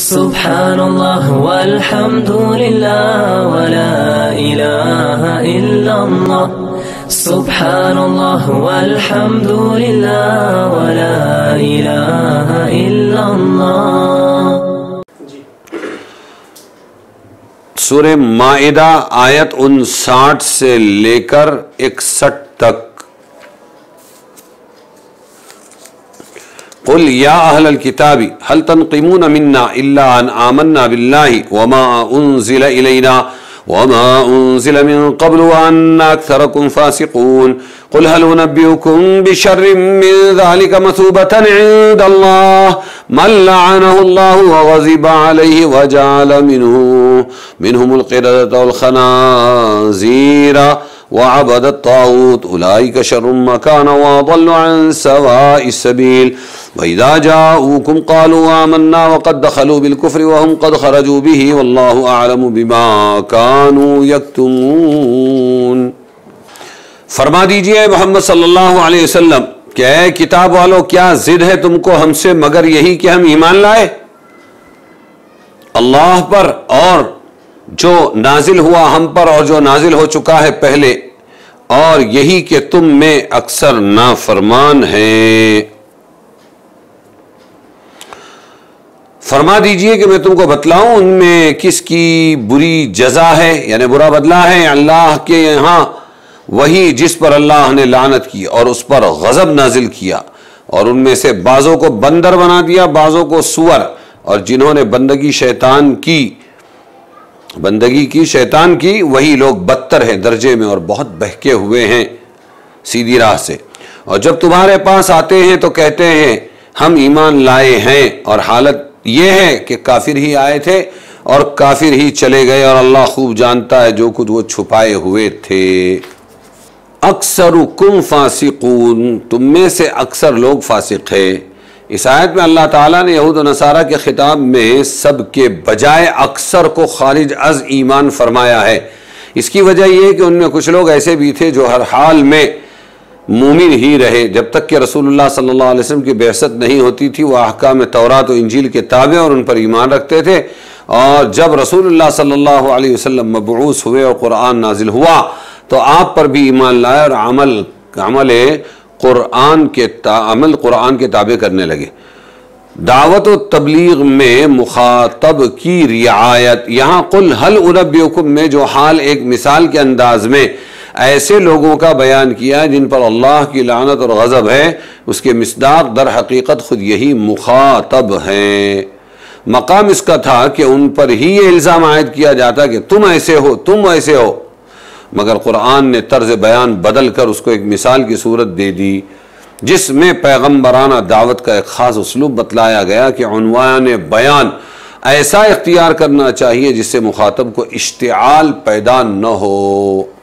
سبحان اللہ والحمد للہ ولا الہ الا اللہ سبحان اللہ والحمد للہ ولا الہ الا اللہ۔ سورہ مائدہ آیت 59 سے لے کر 61 تک۔ قل یا اہل الکتاب هل تنقمون منا الا ان آمنا باللہ وما انزل الینا وما انزل من قبل وان اکثرکم فاسقون قل هل انبئکم بشر من ذلك مثوبة عند اللہ من لعنه اللہ وغضب علیہ وجعل منهم القردة والخنازیر وعبد الطاغوت اولئک شر مکانا واضل عن سواء السبیل وَإِذَا جَاءُوكُمْ قَالُوا آمَنَّا وَقَدْ دَخَلُوا بِالْكُفْرِ وَهُمْ قَدْ خَرَجُوا بِهِ وَاللَّهُ أَعْلَمُ بِمَا كَانُوا يَكْتُمُونَ۔ فرما دیجئے محمد صلی اللہ علیہ وسلم کہ اے کتاب والو، کیا ضد ہے تم کو ہم سے مگر یہی کہ ہم ایمان لائے اللہ پر اور جو نازل ہوا ہم پر اور جو نازل ہو چکا ہے پہلے، اور یہی کہ تم میں اکثر نافرمان ہیں۔ فرما دیجئے کہ میں تم کو بتلاؤں ان میں کس کی بری جزا ہے، یعنی برا بدلہ ہے اللہ کے یہاں، وہی جس پر اللہ نے لعنت کی اور اس پر غضب نازل کیا، اور ان میں سے بعضوں کو بندر بنا دیا، بعضوں کو سور، اور جنہوں نے بندگی شیطان کی وہی لوگ بدتر ہیں درجے میں اور بہت بہکے ہوئے ہیں سیدھی راہ سے۔ اور جب تمہارے پاس آتے ہیں تو کہتے ہیں ہم ایمان لائے ہیں، اور حالت یہ ہے کہ کافر ہی آئے تھے اور کافر ہی چلے گئے، اور اللہ خوب جانتا ہے جو کچھ وہ چھپائے ہوئے تھے۔ اکثرکم فاسقون، تم میں سے اکثر لوگ فاسق ہیں۔ اس آیت میں اللہ تعالیٰ نے یہود و نصارہ کے خطاب میں سب کے بجائے اکثر کو خارج از ایمان فرمایا ہے۔ اس کی وجہ یہ ہے کہ ان میں کچھ لوگ ایسے بھی تھے جو ہر حال میں مومن ہی رہے، جب تک کہ رسول اللہ صلی اللہ علیہ وسلم کی بعثت نہیں ہوتی تھی وہ احکام تورات و انجیل کے تابع اور ان پر ایمان رکھتے تھے، اور جب رسول اللہ صلی اللہ علیہ وسلم مبعوث ہوئے اور قرآن نازل ہوا تو آپ پر بھی ایمان لائے اور عمل قرآن کے تابع کرنے لگے۔ دعوت و تبلیغ میں مخاطب کی رعایت، یہاں قل هل انبئکم میں جو حال ایک مثال کے انداز میں ایسے لوگوں کا بیان کیا جن پر اللہ کی لعنت اور غضب ہے، اس کے مصداق در حقیقت خود یہی مخاطب ہیں۔ مقام اس کا تھا کہ ان پر ہی یہ الزام عائد کیا جاتا کہ تم ایسے ہو، تم ایسے ہو، مگر قرآن نے طرز بیان بدل کر اس کو ایک مثال کی صورت دے دی جس میں پیغمبرانہ دعوت کا ایک خاص اسلوب بتلایا گیا کہ عنوان بیان ایسا اختیار کرنا چاہیے جس سے مخاطب کو اشتعال پیدا نہ ہو۔